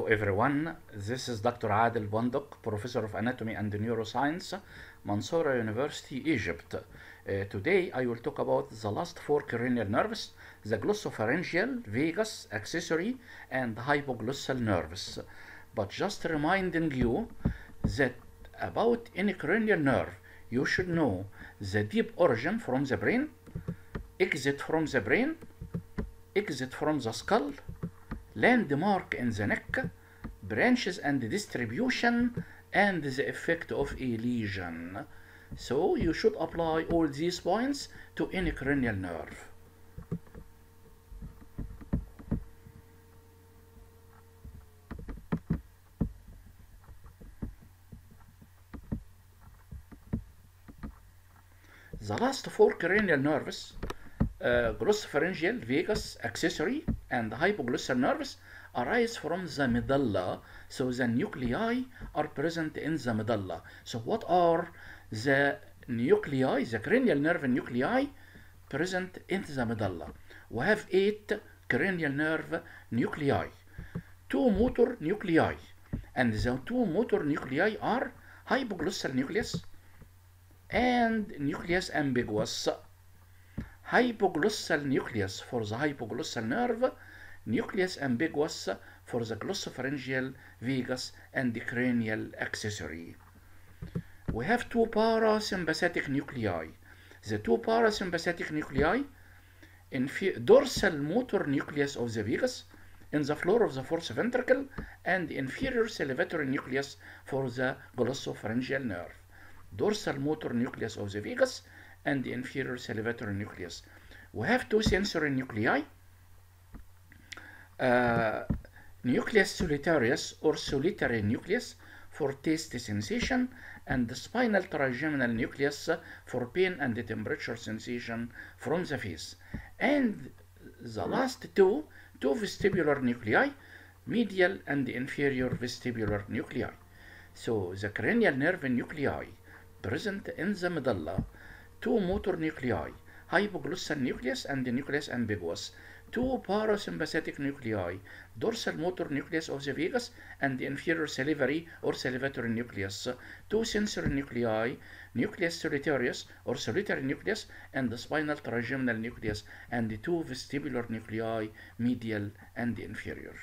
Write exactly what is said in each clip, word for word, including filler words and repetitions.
Hello everyone, this is Doctor Adel Bondok, Professor of Anatomy and Neuroscience, Mansoura University, Egypt. Uh, today I will talk about the last four cranial nerves, the glossopharyngeal, vagus, accessory, and hypoglossal nerves. But just reminding you that about any cranial nerve, you should know the deep origin from the brain, exit from the brain, exit from the skull, landmark in the neck, branches and distribution, and the effect of a lesion. So you should apply all these points to any cranial nerve. The last four cranial nerves, uh, glossopharyngeal, vagus, accessory, and hypoglossal nerves, arise from the medulla. So the nuclei are present in the medulla. So what are the nuclei, the cranial nerve nuclei present in the medulla? We have eight cranial nerve nuclei, two motor nuclei, and the two motor nuclei are hypoglossal nucleus and nucleus ambiguous. Hypoglossal nucleus for the hypoglossal nerve, nucleus ambiguous for the glossopharyngeal, vagus, and the cranial accessory. We have two parasympathetic nuclei. The two parasympathetic nuclei, dorsal motor nucleus of the vagus in the floor of the fourth ventricle, and inferior salivatory nucleus for the glossopharyngeal nerve. Dorsal motor nucleus of the vagus and the inferior salivatory nucleus. We have two sensory nuclei, uh, nucleus solitarius or solitary nucleus for taste sensation, and the spinal trigeminal nucleus for pain and the temperature sensation from the face. And the last two, two vestibular nuclei, medial and inferior vestibular nuclei. So the cranial nerve nuclei present in the medulla, two motor nuclei, hypoglossal nucleus and the nucleus ambiguous, two parasympathetic nuclei, dorsal motor nucleus of the vagus and the inferior salivary or salivatory nucleus, two sensory nuclei, nucleus solitarius or solitary nucleus, and the spinal trigeminal nucleus, and the two vestibular nuclei, medial and inferior.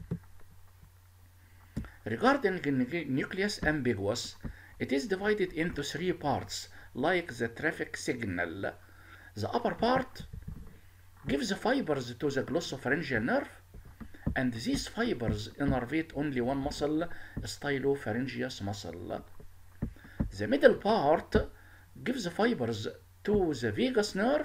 Regarding the nucleus ambiguous, it is divided into three parts, like the traffic signal. The upper part gives the fibers to the glossopharyngeal nerve, and these fibers innervate only one muscle, stylopharyngeus muscle. The middle part gives the fibers to the vagus nerve,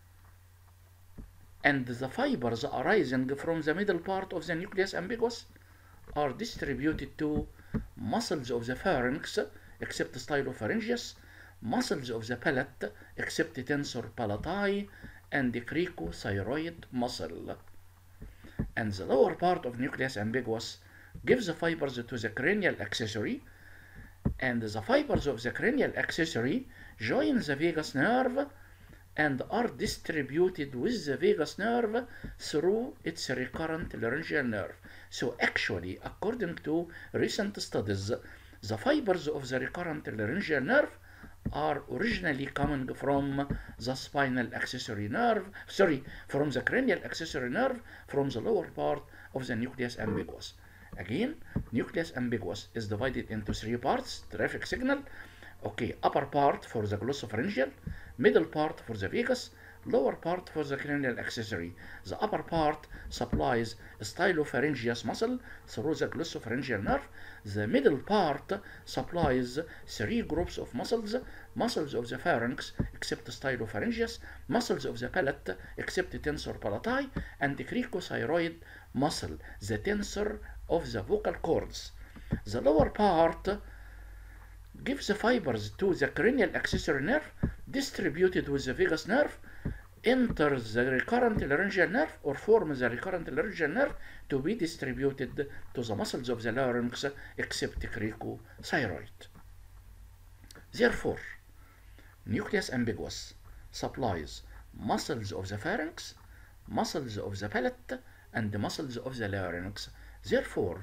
and the fibers arising from the middle part of the nucleus ambiguous are distributed to muscles of the pharynx, except stylopharyngeus, muscles of the palate, except tensor palati, and the cricothyroid muscle. And the lower part of nucleus ambiguous gives the fibers to the cranial accessory, and the fibers of the cranial accessory join the vagus nerve and are distributed with the vagus nerve through its recurrent laryngeal nerve. So actually, according to recent studies, the fibers of the recurrent laryngeal nerve are originally coming from the spinal accessory nerve, sorry, from the cranial accessory nerve, from the lower part of the nucleus ambiguous. Again, nucleus ambiguous is divided into three parts, traffic signal. Okay, upper part for the glossopharyngeal, middle part for the vagus, lower part for the cranial accessory. The upper part supplies stylopharyngeus muscle through the glossopharyngeal nerve. The middle part supplies three groups of muscles, muscles of the pharynx except stylopharyngeus, muscles of the palate except tensor palati, and the cricothyroid muscle, the tensor of the vocal cords. The lower part gives the fibers to the cranial accessory nerve, distributed with the vagus nerve, enters the recurrent laryngeal nerve or forms the recurrent laryngeal nerve to be distributed to the muscles of the larynx except cricothyroid. Therefore, nucleus ambiguous supplies muscles of the pharynx, muscles of the palate, and the muscles of the larynx. Therefore,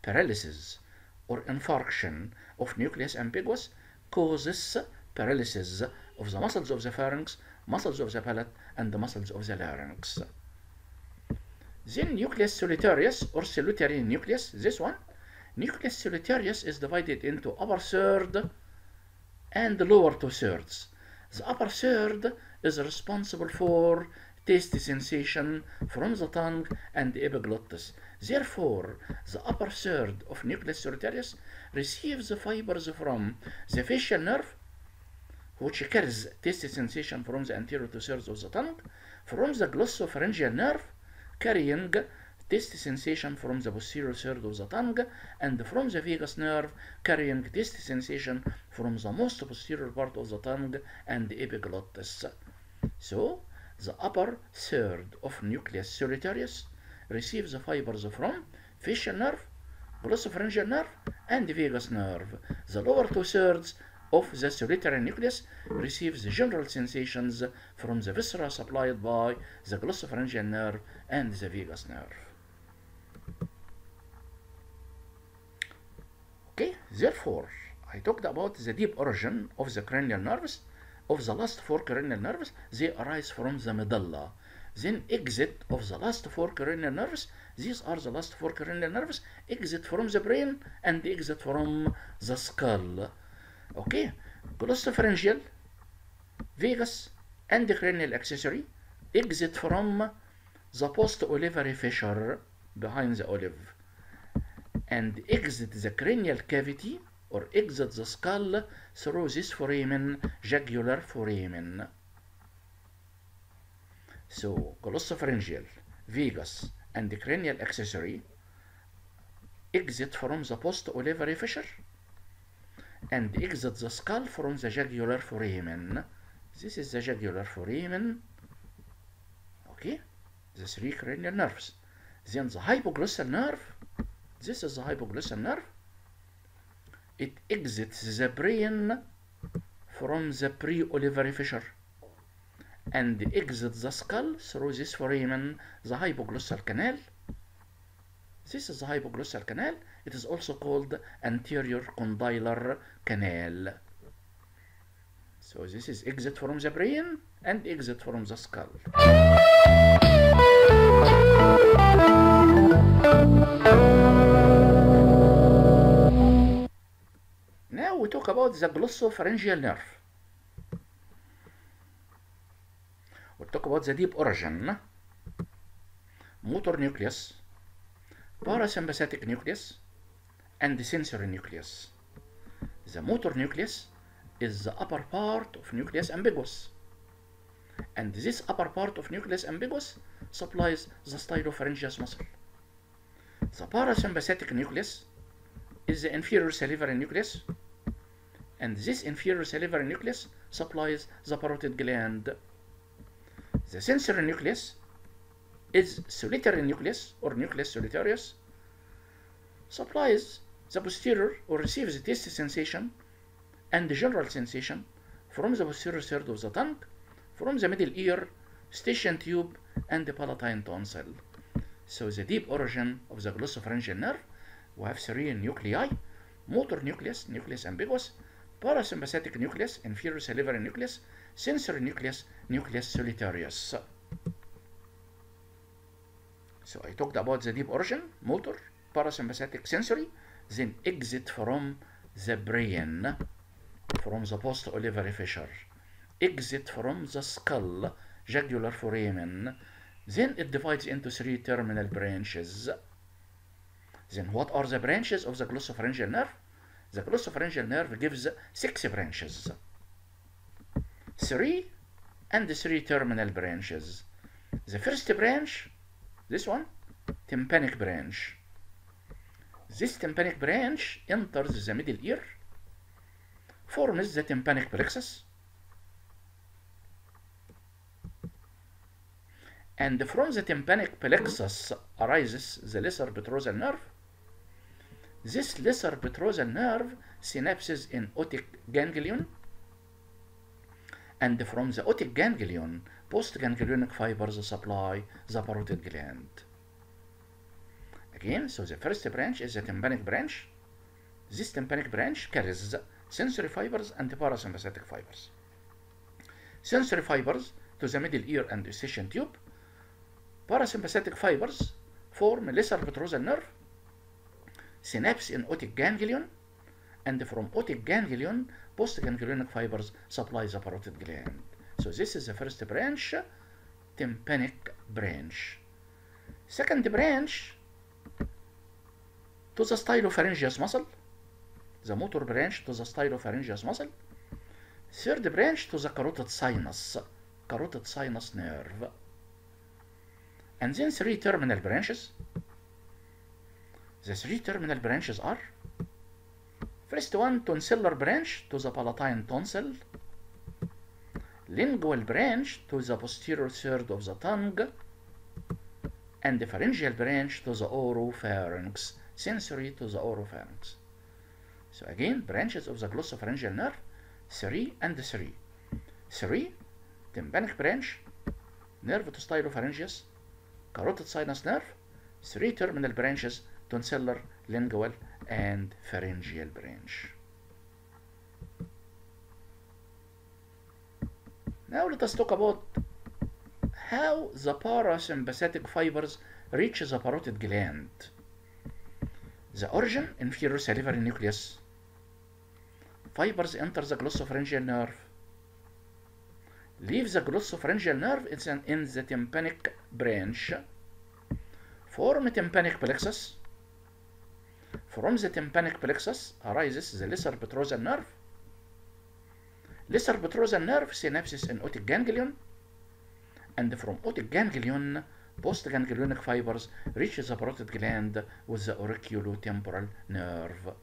paralysis or infarction of nucleus ambiguous causes paralysis of the muscles of the pharynx, muscles of the palate, and the muscles of the larynx. Then nucleus solitarius or solitary nucleus, this one. Nucleus solitarius is divided into upper third and lower two thirds. The upper third is responsible for taste sensation from the tongue and the epiglottis. Therefore, the upper third of nucleus solitarius receives the fibers from the facial nerve, which carries taste sensation from the anterior two thirds of the tongue, from the glossopharyngeal nerve, carrying taste sensation from the posterior third of the tongue, and from the vagus nerve, carrying taste sensation from the most posterior part of the tongue and the epiglottis. So, the upper third of nucleus solitarius receives the fibers from facial nerve, glossopharyngeal nerve, and the vagus nerve. The lower two thirds of the solitary nucleus receives the general sensations from the viscera supplied by the glossopharyngeal nerve and the vagus nerve. Okay, therefore, I talked about the deep origin of the cranial nerves. Of the last four cranial nerves, they arise from the medulla. Then exit of the last four cranial nerves, these are the last four cranial nerves, exit from the brain and exit from the skull. Okay, glossopharyngeal, vagus, and the cranial accessory exit from the post-olivary fissure behind the olive and exit the cranial cavity or exit the skull through this foramen, jugular foramen. So, glossopharyngeal, vagus, and the cranial accessory exit from the post-olivary fissure and exit the skull from the jugular foramen. This is the jugular foramen. Okay, the three cranial nerves. Then the hypoglossal nerve. This is the hypoglossal nerve. It exits the brain from the pre-olivary fissure and exits the skull through this foramen, the hypoglossal canal. This is the hypoglossal canal. It is also called anterior condylar canal. So this is exit from the brain and exit from the skull. Now we talk about the glossopharyngeal nerve. We'll talk about the deep origin, motor nucleus, parasympathetic nucleus, and the sensory nucleus. The motor nucleus is the upper part of nucleus ambiguous, and this upper part of nucleus ambiguous supplies the stylopharyngeus muscle. The parasympathetic nucleus is the inferior salivary nucleus, and this inferior salivary nucleus supplies the parotid gland. The sensory nucleus is solitary nucleus or nucleus solitarius, supplies the posterior or receives the taste sensation and the general sensation from the posterior third of the tongue, from the middle ear, Eustachian tube, and the palatine tonsil. So the deep origin of the glossopharyngeal nerve, we have three nuclei: motor nucleus, nucleus ambiguous; parasympathetic nucleus, inferior salivary nucleus; sensory nucleus, nucleus solitarius. So I talked about the deep origin, motor, parasympathetic, sensory, then exit from the brain, from the post-olivary fissure, exit from the skull, jugular foramen. Then it divides into three terminal branches. Then what are the branches of the glossopharyngeal nerve? The glossopharyngeal nerve gives six branches, three and three terminal branches. The first branch, this one, tympanic branch. This tympanic branch enters the middle ear, forms the tympanic plexus, and from the tympanic plexus arises the lesser petrosal nerve. This lesser petrosal nerve synapses in otic ganglion, and from the otic ganglion, postganglionic fibers supply the parotid gland. again, so the first branch is the tympanic branch. This tympanic branch carries sensory fibers and parasympathetic fibers. Sensory fibers to the middle ear and eustachian tube. Parasympathetic fibers form lesser petrosal nerve, synapse in otic ganglion, and from otic ganglion, postganglionic fibers supply the parotid gland. So this is the first branch, tympanic branch. Second branch to the stylopharyngeus muscle, the motor branch to the stylopharyngeus muscle. Third branch to the carotid sinus, carotid sinus nerve. And then three terminal branches. The three terminal branches are: first one, tonsillar branch to the palatine tonsil, lingual branch to the posterior third of the tongue, and the pharyngeal branch to the oropharynx, sensory to the oropharynx. So again, branches of the glossopharyngeal nerve, three and three. Three, tympanic branch, nerve to stylopharyngeus, carotid sinus nerve, three terminal branches, tonsillar, lingual, and pharyngeal branch. Now let us talk about how the parasympathetic fibers reach the parotid gland. The origin, inferior salivary nucleus. Fibers enter the glossopharyngeal nerve. Leave the glossopharyngeal nerve in the tympanic branch. Form tympanic plexus. From the tympanic plexus arises the lesser petrosal nerve. Lesser petrosal nerve synapses in otic ganglion, and from otic ganglion, postganglionic fibers reach the parotid gland with the auriculotemporal nerve.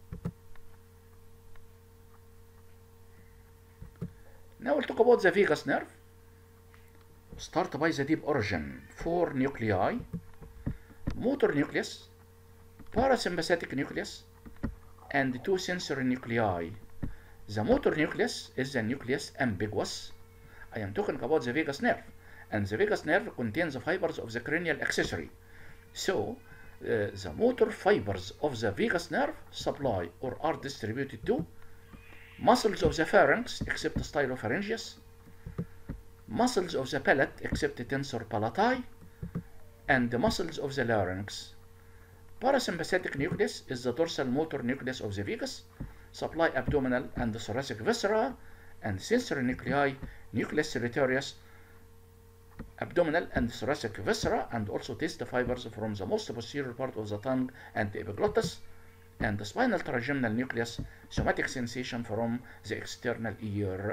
Now we'll talk about the vagus nerve. Start by the deep origin. Four nuclei: motor nucleus, parasympathetic nucleus, and two sensory nuclei. The motor nucleus is the nucleus ambiguous. I am talking about the vagus nerve, and the vagus nerve contains the fibers of the cranial accessory. So, uh, the motor fibers of the vagus nerve supply or are distributed to muscles of the pharynx except stylopharyngeus, muscles of the palate except tensor palati, and the muscles of the larynx. Parasympathetic nucleus is the dorsal motor nucleus of the vagus, supply abdominal and thoracic viscera, and sensory nuclei, nucleus serratorius, abdominal and thoracic viscera, and also taste the fibers from the most posterior part of the tongue and the epiglottis, and the spinal trigeminal nucleus, somatic sensation from the external ear.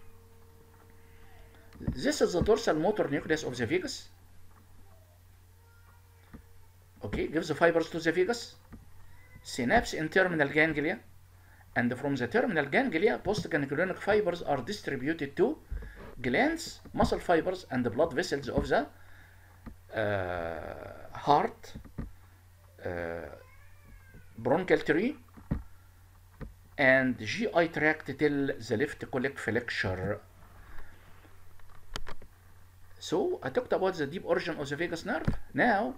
This is the dorsal motor nucleus of the vagus. Okay, gives the fibers to the vagus, synapse in terminal ganglia, and from the terminal ganglia, postganglionic fibers are distributed to glands, muscle fibers, and the blood vessels of the uh, heart, uh, bronchial tree, and G I tract till the left colic flexure. So I talked about the deep origin of the vagus nerve. Now,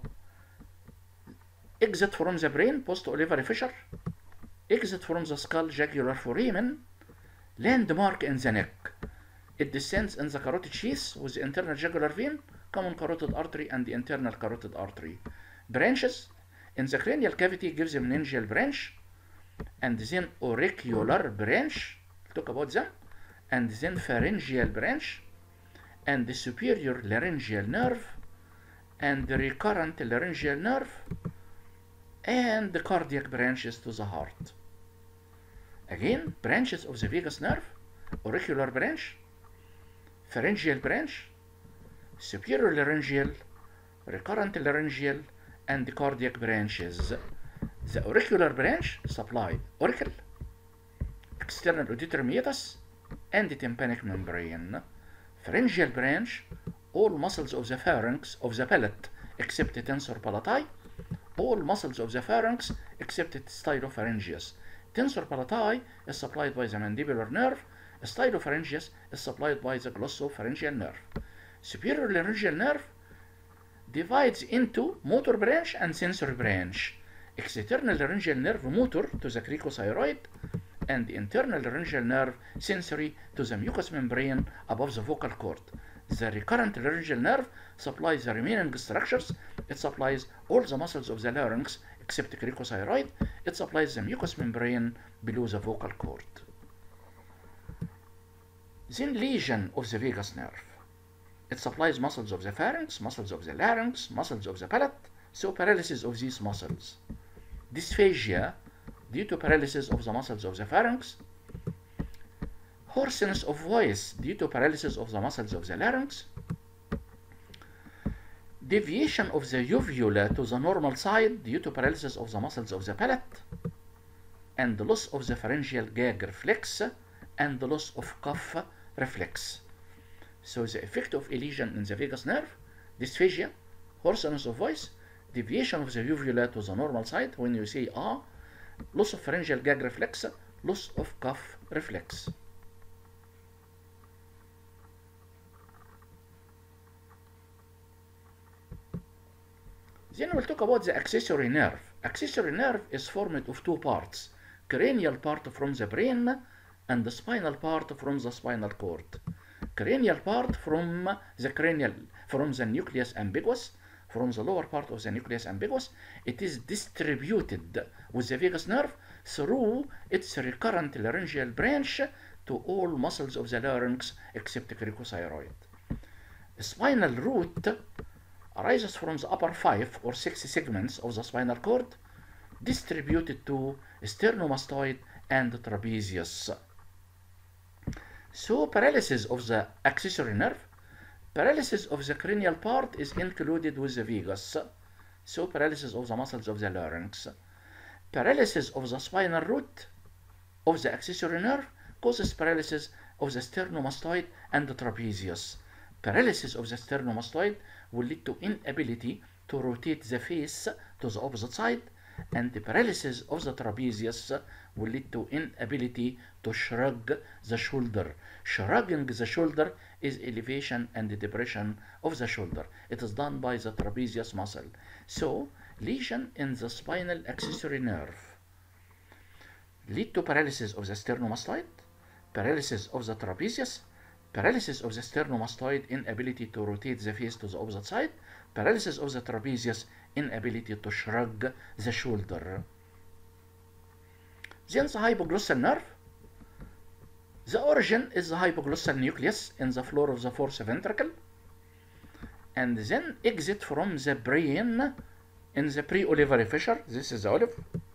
exit from the brain, post-olivary fissure, exit from the skull, jugular foramen, landmark in the neck. It descends in the carotid sheath with the internal jugular vein, common carotid artery, and the internal carotid artery. Branches in the cranial cavity gives a meningeal branch, and then auricular branch, talk about them, and then pharyngeal branch, and the superior laryngeal nerve, and the recurrent laryngeal nerve, and the cardiac branches to the heart. Again, branches of the vagus nerve: auricular branch, pharyngeal branch, superior laryngeal, recurrent laryngeal, and the cardiac branches. The auricular branch supply auricle, external auditory meatus, and the tympanic membrane. Pharyngeal branch, all muscles of the pharynx of the palate except the tensor palati, all muscles of the pharynx except the stylopharyngeus. Tensor palati is supplied by the mandibular nerve, stylopharyngeus is supplied by the glossopharyngeal nerve. Superior laryngeal nerve divides into motor branch and sensory branch. External laryngeal nerve motor to the cricothyroid, and internal laryngeal nerve sensory to the mucous membrane above the vocal cord. The recurrent laryngeal nerve supplies the remaining structures. It supplies all the muscles of the larynx except cricothyroid. It supplies the mucous membrane below the vocal cord. Then lesion of the vagus nerve. It supplies muscles of the pharynx, muscles of the larynx, muscles of the palate, so paralysis of these muscles. Dysphagia due to paralysis of the muscles of the pharynx. Hoarseness of voice due to paralysis of the muscles of the larynx. Deviation of the uvula to the normal side due to paralysis of the muscles of the palate. And the loss of the pharyngeal gag reflex and the loss of cough reflex. So the effect of a lesion in the vagus nerve: dysphagia, hoarseness of voice, deviation of the uvula to the normal side when you say ah, loss of pharyngeal gag reflex, loss of cough reflex. Then we'll talk about the accessory nerve. Accessory nerve is formed of two parts: cranial part from the brain and the spinal part from the spinal cord. Cranial part from the cranial from the nucleus ambiguous, from the lower part of the nucleus ambiguous. It is distributed with the vagus nerve through its recurrent laryngeal branch to all muscles of the larynx except cricothyroid. The spinal root arises from the upper five or six segments of the spinal cord, distributed to sternomastoid and trapezius. So paralysis of the accessory nerve, paralysis of the cranial part is included with the vagus, so paralysis of the muscles of the larynx. Paralysis of the spinal root of the accessory nerve causes paralysis of the sternomastoid and the trapezius. Paralysis of the sternomastoid will lead to inability to rotate the face to the opposite side, and the paralysis of the trapezius will lead to inability to shrug the shoulder. Shrugging the shoulder is elevation and depression of the shoulder. It is done by the trapezius muscle. So, lesion in the spinal accessory nerve lead to paralysis of the sternomastoid, paralysis of the trapezius, paralysis of the sternomastoid, inability to rotate the face to the opposite side, paralysis of the trapezius, inability to shrug the shoulder. Then the hypoglossal nerve. The origin is the hypoglossal nucleus in the floor of the fourth ventricle, and then exit from the brain in the pre-olivary fissure. This is the olive.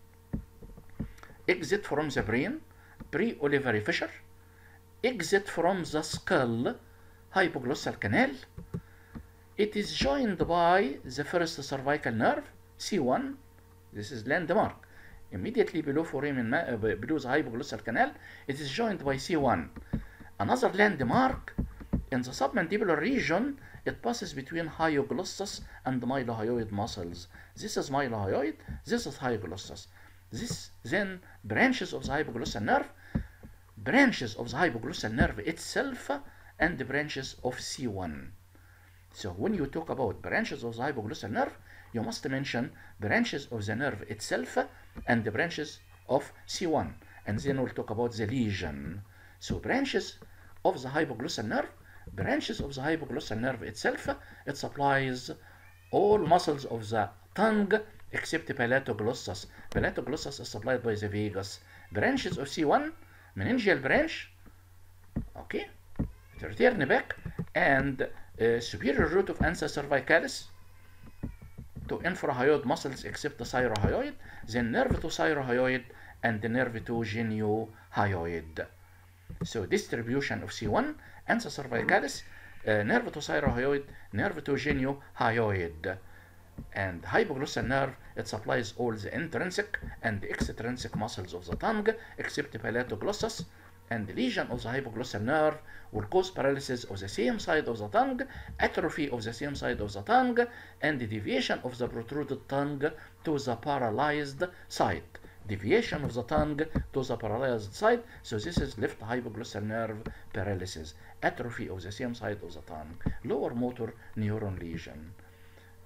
Exit from the brain, pre-olivary fissure. Exit from the skull, hypoglossal canal. It is joined by the first cervical nerve, C one. This is landmark. Immediately below foramen, below the hypoglossal canal, it is joined by C one. Another landmark in the submandibular region, it passes between hyoglossus and mylohyoid muscles. This is mylohyoid, this is hypoglossus. This then branches of the hypoglossal nerve, branches of the hypoglossal nerve itself, and the branches of C one. So when you talk about branches of the hypoglossal nerve, you must mention branches of the nerve itself and the branches of C one, and then we'll talk about the lesion. So branches of the hypoglossal nerve, branches of the hypoglossal nerve itself, it supplies all muscles of the tongue except palatoglossus. Palatoglossus is supplied by the vagus. Branches of C one, meningeal branch, okay, return back, and uh, superior root of ansa cervicalis to infrahyoid muscles except the thyrohyoid, then nerve to thyrohyoid and the nerve to geniohyoid. So distribution of C one, ansa cervicalis, uh, nerve to thyrohyoid, nerve to geniohyoid. And hypoglossal nerve, it supplies all the intrinsic and extrinsic muscles of the tongue except the palatoglossus. And the lesion of the hypoglossal nerve will cause paralysis of the same side of the tongue, atrophy of the same side of the tongue, and the deviation of the protruded tongue to the paralyzed side. Deviation of the tongue to the paralyzed side. So this is left hypoglossal nerve paralysis. Atrophy of the same side of the tongue. Lower motor neuron lesion.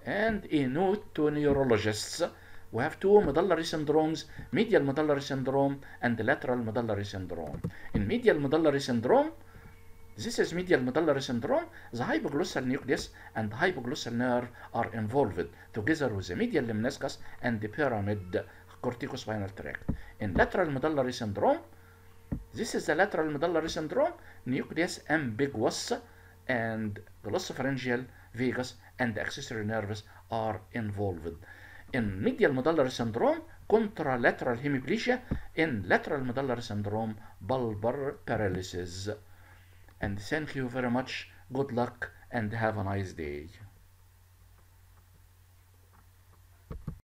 And a note to neurologists, we have two medullary syndromes, medial medullary syndrome and lateral medullary syndrome. In medial medullary syndrome, this is medial medullary syndrome, the hypoglossal nucleus and hypoglossal nerve are involved together with the medial lemniscus and the pyramid corticospinal tract. In lateral medullary syndrome, this is the lateral medullary syndrome, nucleus ambiguous and glossopharyngeal, vagus and accessory nerves are involved. In medial medullary syndrome, contralateral hemiplegia. In lateral medullary syndrome, bulbar paralysis. And thank you very much. Good luck and have a nice day.